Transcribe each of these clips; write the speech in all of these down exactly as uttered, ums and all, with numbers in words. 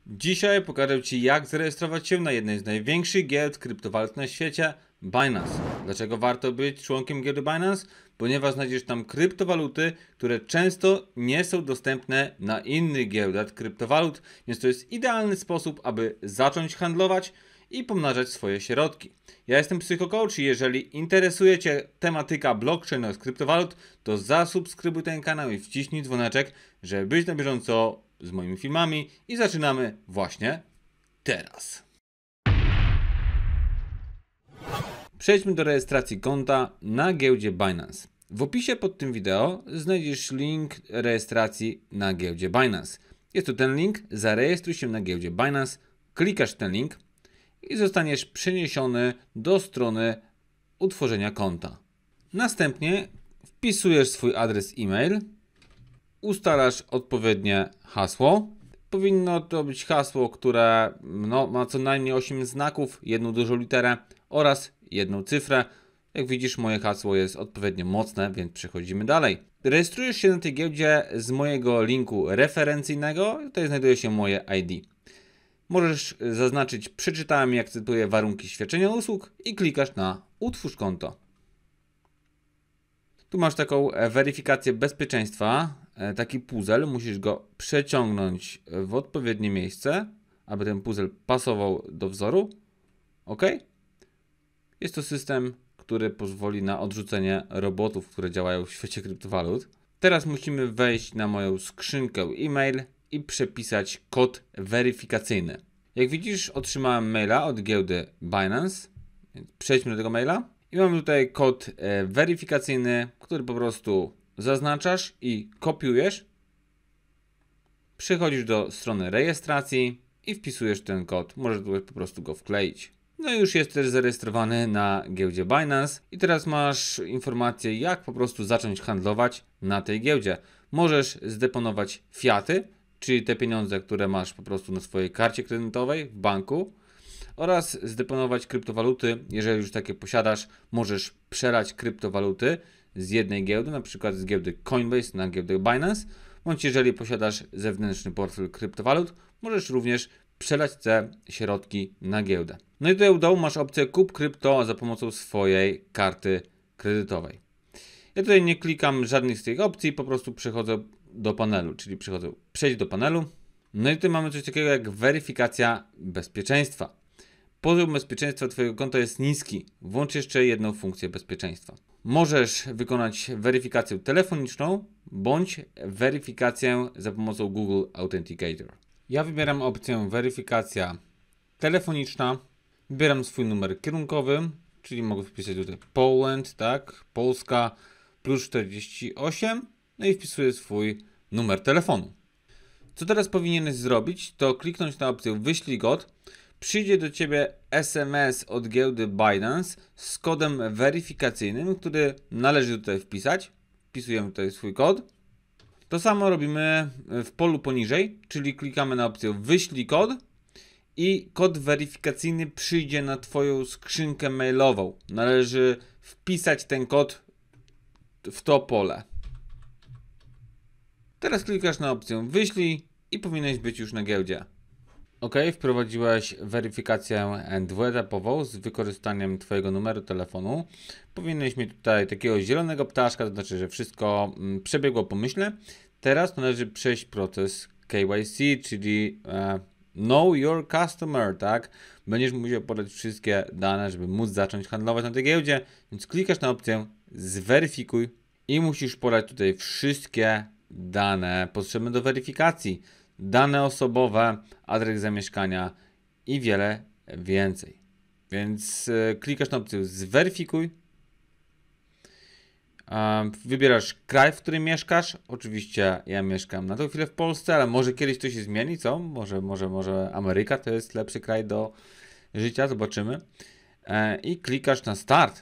Dzisiaj pokażę Ci, jak zarejestrować się na jednej z największych giełd kryptowalut na świecie, Binance. Dlaczego warto być członkiem giełdy Binance? Ponieważ znajdziesz tam kryptowaluty, które często nie są dostępne na innych giełdach kryptowalut, więc to jest idealny sposób, aby zacząć handlować i pomnażać swoje środki. Ja jestem PsychoCoach i jeżeli interesuje Cię tematyka blockchain oraz kryptowalut, to zasubskrybuj ten kanał i wciśnij dzwoneczek, żeby być na bieżąco z moimi filmami i zaczynamy właśnie teraz. Przejdźmy do rejestracji konta na giełdzie Binance. W opisie pod tym wideo znajdziesz link rejestracji na giełdzie Binance. Jest to ten link, zarejestruj się na giełdzie Binance, klikasz w ten link i zostaniesz przeniesiony do strony utworzenia konta. Następnie wpisujesz swój adres e-mail, ustalasz odpowiednie hasło. Powinno to być hasło, które no, ma co najmniej osiem znaków, jedną dużą literę oraz jedną cyfrę. Jak widzisz, moje hasło jest odpowiednio mocne, więc przechodzimy dalej. Rejestrujesz się na tej giełdzie z mojego linku referencyjnego. Tutaj znajduje się moje I D. Możesz zaznaczyć przeczytałem i akceptuję warunki świadczenia usług i klikasz na utwórz konto. Tu masz taką weryfikację bezpieczeństwa, taki puzzle, musisz go przeciągnąć w odpowiednie miejsce, aby ten puzzle pasował do wzoru. OK? Jest to system, który pozwoli na odrzucenie robotów, które działają w świecie kryptowalut. Teraz musimy wejść na moją skrzynkę e-mail i przepisać kod weryfikacyjny. Jak widzisz, otrzymałem maila od giełdy Binance, więc przejdźmy do tego maila. I mamy tutaj kod e, weryfikacyjny, który po prostu zaznaczasz i kopiujesz. Przechodzisz do strony rejestracji i wpisujesz ten kod. Możesz tutaj po prostu go wkleić. No i już jesteś zarejestrowany na giełdzie Binance. I teraz masz informację, jak po prostu zacząć handlować na tej giełdzie. Możesz zdeponować fiaty, czyli te pieniądze, które masz po prostu na swojej karcie kredytowej w banku. Oraz zdeponować kryptowaluty. Jeżeli już takie posiadasz, możesz przelać kryptowaluty z jednej giełdy, na przykład z giełdy Coinbase na giełdę Binance, bądź jeżeli posiadasz zewnętrzny portfel kryptowalut, możesz również przelać te środki na giełdę. No i tutaj u dołu masz opcję kup krypto za pomocą swojej karty kredytowej. Ja tutaj nie klikam żadnych z tych opcji, po prostu przechodzę do panelu, czyli przechodzę przejdź do panelu. No i tutaj mamy coś takiego jak weryfikacja bezpieczeństwa. Poziom bezpieczeństwa Twojego konta jest niski. Włącz jeszcze jedną funkcję bezpieczeństwa. Możesz wykonać weryfikację telefoniczną bądź weryfikację za pomocą Google Authenticator. Ja wybieram opcję weryfikacja telefoniczna. Wybieram swój numer kierunkowy, czyli mogę wpisać tutaj Poland, tak, Polska plus czterdzieści osiem, no i wpisuję swój numer telefonu. Co teraz powinieneś zrobić, to kliknąć na opcję wyślij kod. Przyjdzie do Ciebie S M S od giełdy Binance z kodem weryfikacyjnym, który należy tutaj wpisać. Wpisujemy tutaj swój kod. To samo robimy w polu poniżej, czyli klikamy na opcję wyślij kod i kod weryfikacyjny przyjdzie na Twoją skrzynkę mailową. Należy wpisać ten kod w to pole. Teraz klikasz na opcję wyślij i powinieneś być już na giełdzie. OK, wprowadziłeś weryfikację dwuetapową z wykorzystaniem Twojego numeru telefonu. Powinieneś mieć tutaj takiego zielonego ptaszka, to znaczy, że wszystko przebiegło pomyślnie. Teraz należy przejść proces K Y C, czyli e, Know Your Customer, tak? Będziesz musiał podać wszystkie dane, żeby móc zacząć handlować na tej giełdzie, więc klikasz na opcję zweryfikuj i musisz podać tutaj wszystkie dane potrzebne do weryfikacji. Dane osobowe, adres zamieszkania i wiele więcej. Więc yy, klikasz na opcję zweryfikuj. Yy, wybierasz kraj, w którym mieszkasz. Oczywiście ja mieszkam na tą chwilę w Polsce, ale może kiedyś to się zmieni, co? Może, może, może Ameryka to jest lepszy kraj do życia, zobaczymy. Yy, I klikasz na start.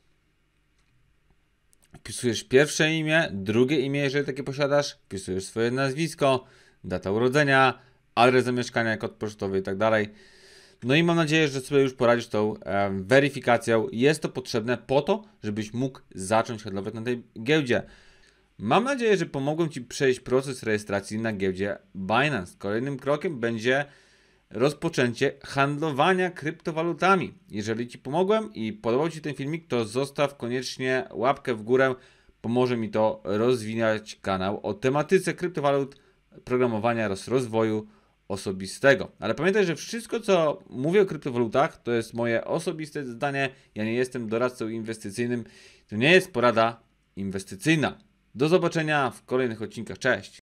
Wpisujesz pierwsze imię, drugie imię, jeżeli takie posiadasz. Wpisujesz swoje nazwisko, data urodzenia, adres zamieszkania, kod pocztowy i tak dalej. No i mam nadzieję, że sobie już poradzisz tą e, weryfikacją. Jest to potrzebne po to, żebyś mógł zacząć handlować na tej giełdzie. Mam nadzieję, że pomogłem Ci przejść proces rejestracji na giełdzie Binance. Kolejnym krokiem będzie rozpoczęcie handlowania kryptowalutami. Jeżeli Ci pomogłem i podobał Ci ten filmik, to zostaw koniecznie łapkę w górę. Pomoże mi to rozwijać kanał o tematyce kryptowalut, programowania oraz rozwoju osobistego. Ale pamiętaj, że wszystko, co mówię o kryptowalutach, to jest moje osobiste zdanie. Ja nie jestem doradcą inwestycyjnym. To nie jest porada inwestycyjna. Do zobaczenia w kolejnych odcinkach. Cześć!